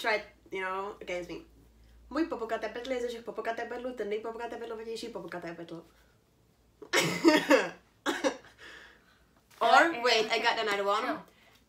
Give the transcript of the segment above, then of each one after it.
try, against me. Můj Popocatépetl je ze všech Popocatépetlu ten nejpopocatépetlovější Popocatépetl. Or, wait, I got another one. Não.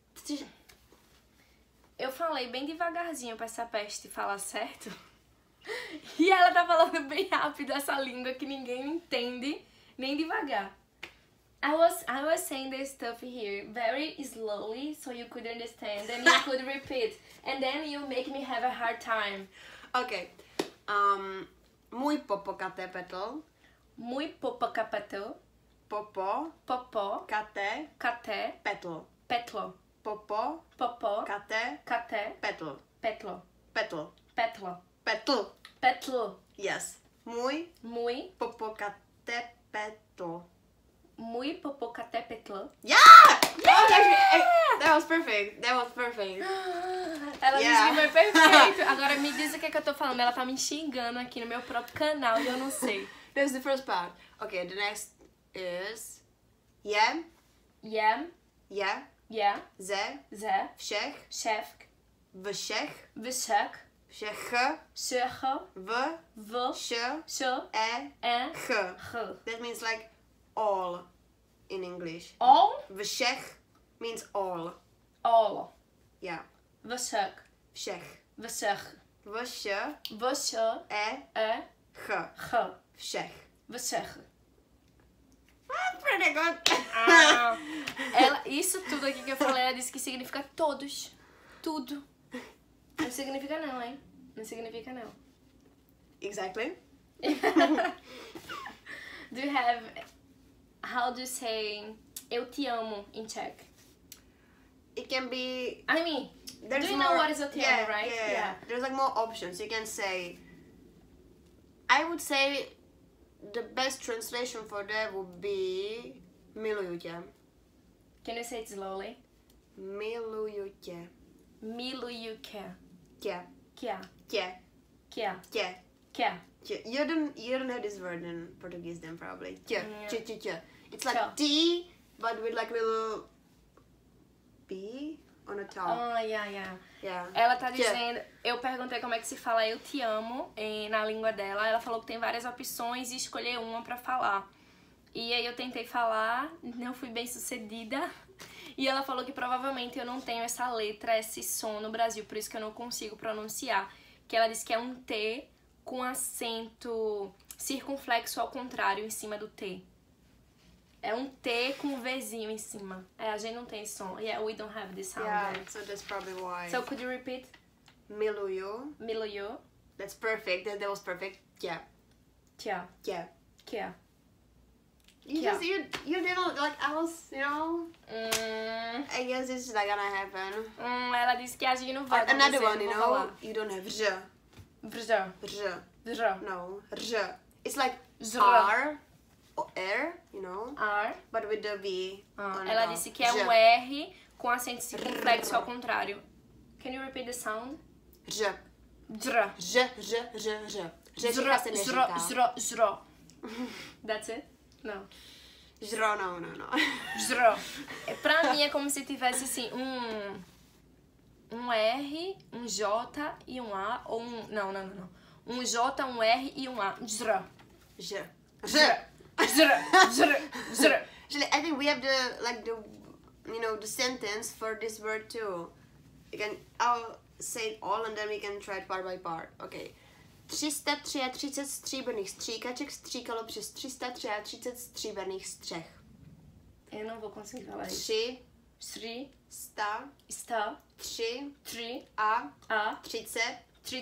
Eu falei bem devagarzinho pra essa peste falar certo. E ela tá falando bem rápido essa língua que ninguém entende, nem devagar. I was saying this stuff here very slowly so you could understand and you could repeat. And then you make me have a hard time. Okay. Můj Popocatépetl. Můj Popocatépetl. Popo. Popo. Kate. Kate. Petl. Petlo. Popo. Popo. Kate. Kate. Petl. Petlo. Petl. Petlo. Petl. Petlo. Yes. Můj Můj Popocatépetl. Můj Popocatépetl. Yeah! That was perfect. That was perfect. Ela Yeah. disse que foi perfeito. Agora me diz o que é que eu tô falando. Ela tá me xingando aqui no meu próprio canal e eu não sei. That was the first part. Okay, the next is yeah, Jem, yeah, je, ze, ze, všech, šéfk, všech, však, všech, všecho, v, š, š, e, ch. ch. That means like all in English. All, Všech means all. all, Yeah. však, Všech. všech, Vš, vš, e, ch. ch, Všech. všech. Pretty good. Isso tudo aqui que eu falei, ela disse que significa todos. Tudo. Não significa não, hein? Não significa não. Exactly. Do you have... How do you say eu te amo in Czech? It can be... I mean, There's do you more, know what is eu te amo, right? Yeah. There's like more options. You can say... I would say the best translation for that would be miluju tě. Can you say it slowly? Miluju tě. Miluju tě. Tě. Tě. Tě. Tě. Tě. Tě. Tě. You don't have this word in Portuguese then probably. Tě. Yeah. Tě, tě, tě. It's like Tě. T, but with like little B on the top. Oh, yeah. Yeah. Ela tá Tě. dizendo... Eu perguntei como é que se fala eu te amo na língua dela. Ela falou que tem várias opções e escolher uma pra falar. E aí eu tentei falar, não fui bem sucedida. E ela falou que provavelmente eu não tenho essa letra, esse som no Brasil, por isso que eu não consigo pronunciar. Que ela disse que é um T com acento circunflexo ao contrário em cima do T. É um T com um Vzinho em cima. A gente não tem esse som. Yeah, we don't have this sound. Yeah, Right? so that's probably why. So could you repeat? Miluju. Miluju. That's perfect. That was perfect. Yeah. Tja. Yeah. Tja. You Yeah. just you didn't like I was, I guess it's not gonna happen. Ela disse que a gente não vai Another acontecer, one, não you vou know, falar. you don't have r. Vrjá. R. Vrjá. No, r. It's like Zra. R or R, you know, R. but with the V. on Ela top. disse que é um R. R com acento circunflexo ao contrário. Can you repeat the sound? R. Zra. R. R. Zra. Zra. Zra. Zra. That's it? Não. Zra, no. Zra. Pra mim é como se tivesse assim um R, um J e um A, ou um... Não. Um J, um R e um A. Zra. R. Zra. Zra. Zra. Zra. Actually, I think we have the sentence for this word too. I'll say it all and then we can try it part by part. Okay. 333 stříbrných stříkaček stříkalo přes 333 stříbrných střech. Eu não vou conseguir falar isso. 3 3 sta 3 a 30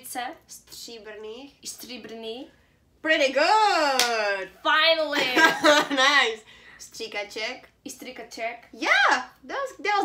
stříbrný. Pretty good! Finally! Nice! Stříkaček. Strikaček. Yeah! That was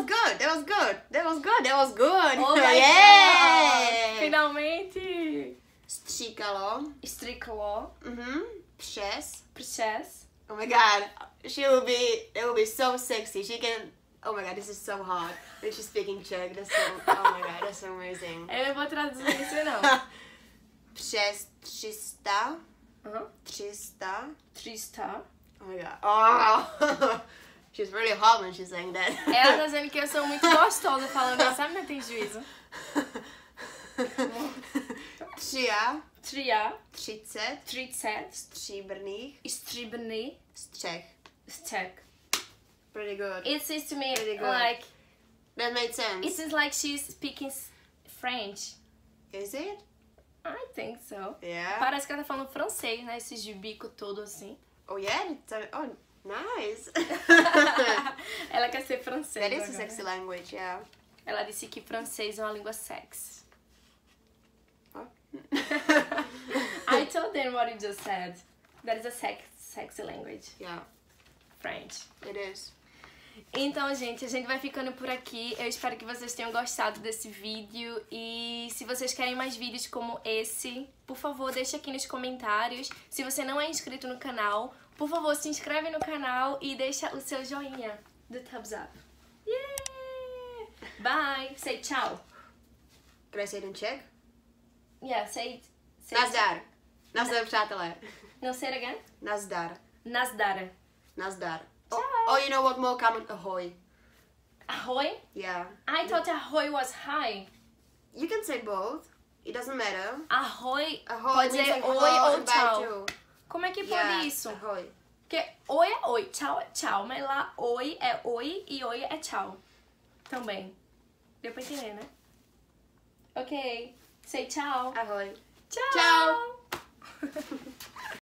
good! Oh my Yeah! god! Finalmente! Stříkalo. Striklo. Přes. Oh my god, that will be so sexy. She can, oh my god, this is so hot. When she's speaking Czech, oh my god, that's so amazing. Eu não vou traduzir isso não. Přes 300. 300. Oh my god. Oh! She's really hot when she's saying that. Ela tá dizendo que eu sou muito gostosa falando isso, sabe, mas tem juízo. Tria. 30 30. stříbrných Stříbrný. střech. Střech. Pretty good. It seems to me Pretty good. like... That made sense. It seems like she's speaking French. Is it? I think so. Yeah. Parece que ela tá falando francês, né? Esses de bico todo assim. Oh yeah? Oh, nice. Ela quer ser francesa. That is a agora. sexy language, yeah. Ela disse que francês é uma língua sexy. Oh. I told them what you just said. That is a sexy language. Yeah, French. it is. Então, gente, a gente vai ficando por aqui. Eu espero que vocês tenham gostado desse vídeo. E se vocês querem mais vídeos como esse, por favor, deixa aqui nos comentários. Se você não é inscrito no canal, por favor, se inscreve no canal e deixa o seu joinha do thumbs up. Yeah! Bye! Say tchau. Can I say it in Czech? Yeah, say Nazdar. Nazdar, přátelé. No, say it again. Nazdar. Nazdar. Nazdar. Ciao. Oh, you know what more common? Ahoy. Ahoy? Yeah. I thought ahoy was hi. You can say both. It doesn't matter. Ahoy, Ahoy pode means ser like oi hello ou and bye tchau. too. Como é que pode Yeah, isso? Ahoy. Porque oi é oi, tchau é tchau, mas lá oi e oi é tchau. Também. Deu pra entender, né? Ok. Say tchau. Ahoy. Tchau. Tchau.